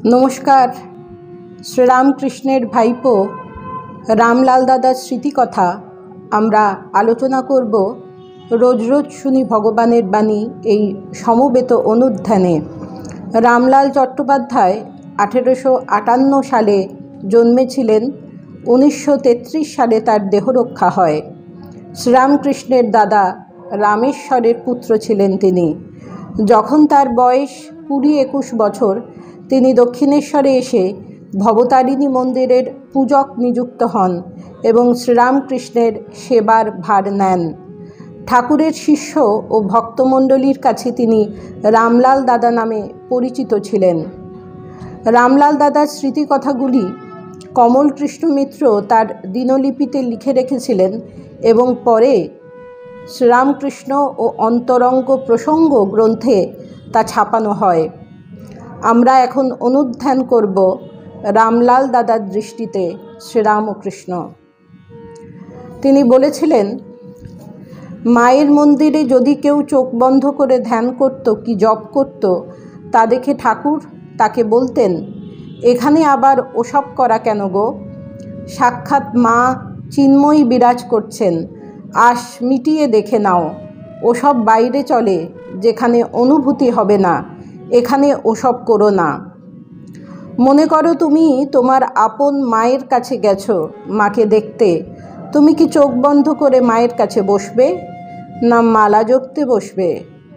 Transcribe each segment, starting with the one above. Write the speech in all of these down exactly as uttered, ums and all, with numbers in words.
নমস্কার। শ্রীরামকৃষ্ণের ভাইপো রামলাল দাদার স্মৃতিকথা আমরা আলোচনা করব। রোজ রোজ শুনি ভগবানের বাণী এই সমবেত অনুধ্যানে। রামলাল চট্টোপাধ্যায় আঠেরোশো আটান্ন সালে জন্মেছিলেন। উনিশশো তেত্রিশ সালে তার দেহরক্ষা হয়। শ্রীরামকৃষ্ণের দাদা রামেশ্বরের পুত্র ছিলেন তিনি। যখন তার বয়স কুড়ি একুশ বছর, তিনি দক্ষিণেশ্বরে এসে ভবতারিণী মন্দিরের পূজক নিযুক্ত হন এবং শ্রীরামকৃষ্ণের সেবার ভার নেন। ঠাকুরের শিষ্য ও ভক্তমণ্ডলীর কাছে তিনি রামলাল দাদা নামে পরিচিত ছিলেন। রামলাল দাদার স্মৃতিকথাগুলি কমল কৃষ্ণ মিত্র তার দিনলিপিতে লিখে রেখেছিলেন এবং পরে শ্রীরামকৃষ্ণ ও অন্তরঙ্গ প্রসঙ্গ গ্রন্থে তা ছাপানো হয়। আমরা এখন অনুধ্যান করব রামলাল দাদার দৃষ্টিতে শ্রীরামকৃষ্ণ। তিনি বলেছিলেন, মায়ের মন্দিরে যদি কেউ চোখ বন্ধ করে ধ্যান করত কি জপ করত, তা দেখে ঠাকুর তাকে বলতেন, এখানে আবার ওসব করা কেন গো? সাক্ষাৎ মা চিন্ময়ী বিরাজ করছেন, আশ মিটিয়ে দেখে নাও। ওসব বাইরে চলে, যেখানে অনুভূতি হবে না, এখানে ওসব করো না। মনে করো তুমি তোমার আপন মায়ের কাছে গেছো মাকে দেখতে, তুমি কি চোখ বন্ধ করে মায়ের কাছে বসবে, না মালা জপতে বসবে?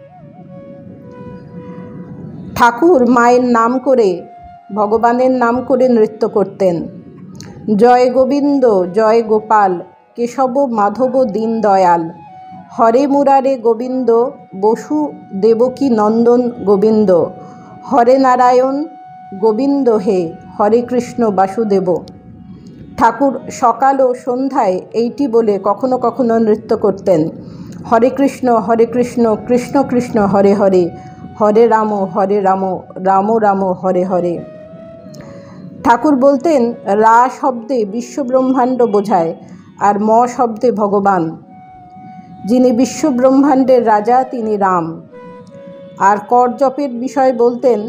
ঠাকুর মায়ের নাম করে, ভগবানের নাম করে নৃত্য করতেন। জয় গোবিন্দ জয় গোপাল, কেশব মাধব দীন দয়াল, হরে মুরারে গোবিন্দ, বসু দেবকী নন্দন গোবিন্দ, হরে নারায়ণ গোবিন্দ হে, হরে কৃষ্ণ বাসুদেব। ঠাকুর সকাল ও সন্ধ্যায় এইটি বলে কখনো কখনো নৃত্য করতেন। হরে কৃষ্ণ হরে কৃষ্ণ, কৃষ্ণ কৃষ্ণ হরে হরে, হরে রাম হরে রাম, রাম রাম হরে হরে। ঠাকুর বলতেন, রা শব্দে বিশ্বব্রহ্মাণ্ড বোঝায় আর ম শব্দে ভগবান। যিনি বিশ্বব্রহ্মাণ্ডের রাজা তিনি রাম। আর কর জপের বিষয় বলতেন,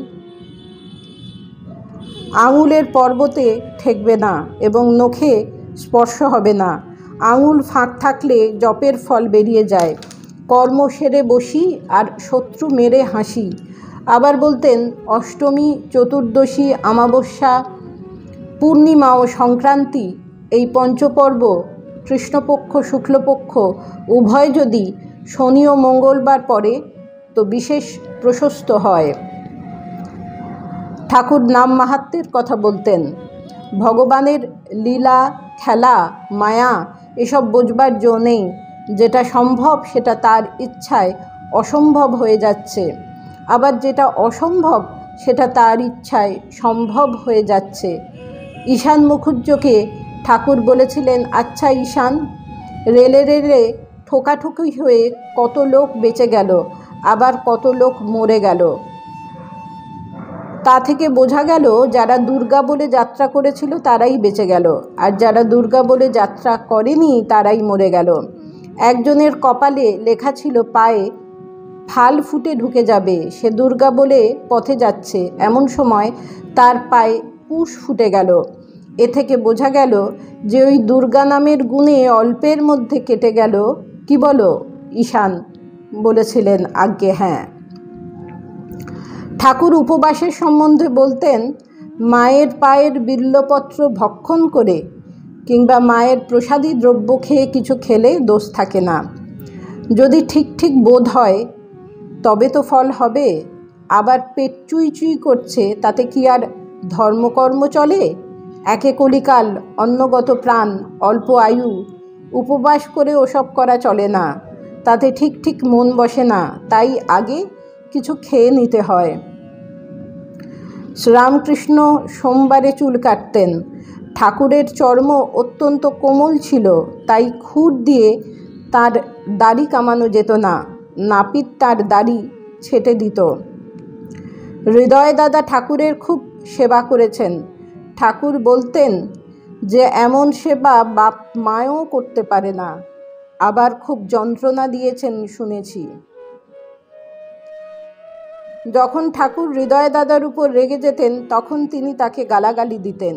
আঙুলের পর্বতে ঠেকবে না এবং নখে স্পর্শ হবে না। আঙুল ফাঁক থাকলে জপের ফল বেরিয়ে যায়। কর্ম সেরে বসি আর শত্রু মেরে হাসি। আবার বলতেন, অষ্টমী, চতুর্দশী, অমাবস্যা, পূর্ণিমা ও সংক্রান্তি এই পঞ্চপর্ব, কৃষ্ণপক্ষ শুক্লপক্ষ উভয় যদি শনি ও মঙ্গলবার পড়ে তো বিশেষ প্রশস্ত হয়। ঠাকুর নাম মাহাত্ম্যের কথা বলতেন। ভগবানের লীলা খেলা মায়া এসব বোঝবার জো নেই। যেটা সম্ভব সেটা তার ইচ্ছায় অসম্ভব হয়ে যাচ্ছে, আবার যেটা অসম্ভব সেটা তার ইচ্ছায় সম্ভব হয়ে যাচ্ছে। ঈশান মুখুজ্জকে ঠাকুর বলেছিলেন, আচ্ছা ঈশান, রেলে রেলে ঠোকাঠুকি হয়ে কত লোক বেঁচে গেল, আবার কত লোক মরে গেল। তা থেকে বোঝা গেল যারা দুর্গা বলে যাত্রা করেছিল তারাই বেঁচে গেল, আর যারা দুর্গা বলে যাত্রা করেনি তারাই মরে গেল। একজনের কপালে লেখা ছিল পায়ে ফাল ফুটে ঢুকে যাবে, সে দুর্গা বলে পথে যাচ্ছে, এমন সময় তার পায়ে পুষ ফুটে গেল। এ থেকে বোঝা গেল যে ওই দুর্গা নামের গুণে অল্পের মধ্যে কেটে গেল। কি বলো ঈশান? বলেছিলেন, আজ্ঞে হ্যাঁ। ঠাকুর উপবাসের সম্বন্ধে বলতেন, মায়ের পায়ের বিল্লপত্র ভক্ষণ করে কিংবা মায়ের প্রসাদী দ্রব্য খেয়ে কিছু খেলে দোষ থাকে না। যদি ঠিক ঠিক বোধ হয় তবে তো ফল হবে। আবার পেট চুই চুই করছে, তাতে কি আর ধর্মকর্ম চলে? একে কলিকাল, অন্নগত প্রাণ, অল্প আয়ু, উপবাস করে ওসব করা চলে না। তাতে ঠিক ঠিক মন বসে না, তাই আগে কিছু খেয়ে নিতে হয়। শ্রীরামকৃষ্ণ সোমবারে চুল কাটতেন। ঠাকুরের চর্ম অত্যন্ত কোমল ছিল, তাই খুর দিয়ে তার দাড়ি কামানো যেত না। নাপিত তার দাড়ি ছেটে দিত। হৃদয় দাদা ঠাকুরের খুব সেবা করেছেন। ঠাকুর বলতেন যে এমন সেবা বাপ মাও করতে পারে না। আবার খুব যন্ত্রণা দিয়েছেন শুনেছি। যখন ঠাকুর হৃদয় দাদার উপর রেগে যেতেন তখন তিনি তাকে গালাগালি দিতেন।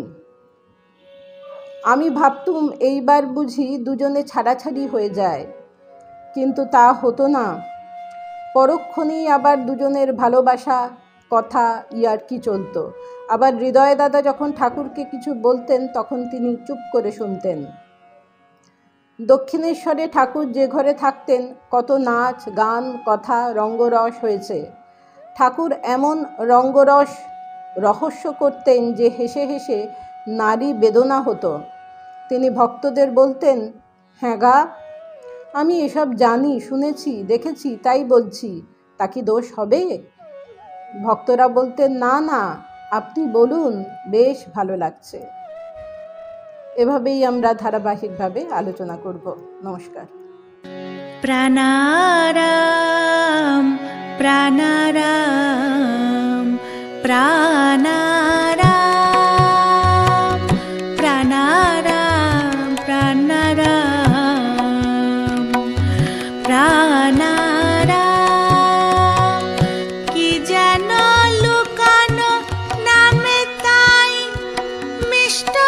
আমি ভাবতুম এইবার বুঝি দুজনে ছাড়াছাড়ি হয়ে যায়, কিন্তু তা হতো না। পরক্ষণেই আবার দুজনের ভালোবাসা, কথা, ইয়ার্কি চলত। আবার হৃদয় দাদা যখন ঠাকুরকে কিছু বলতেন তখন তিনি চুপ করে শুনতেন। দক্ষিণেশ্বরে ঠাকুর যে ঘরে থাকতেন কত নাচ, গান, কথা, রঙ্গরস হয়েছে। ঠাকুর এমন রঙ্গরস রহস্য করতেন যে হেসে হেসে নারী বেদনা হতো। তিনি ভক্তদের বলতেন, হ্যাঁ গা, আমি এসব জানি, শুনেছি, দেখেছি, তাই বলছি, তা কি দোষ হবে? ভক্তরা বলতেন, না না, আপনি বলুন, বেশ ভালো লাগছে। এভাবেই আমরা ধারাবাহিকভাবে আলোচনা করব। নমস্কার। প্রাণারাম প্রাণারাম প্রাণারাম প্রাণারাম প্রাণারাম প্রাণারাম কি যেন লুকানো নামে তাই মিষ্ট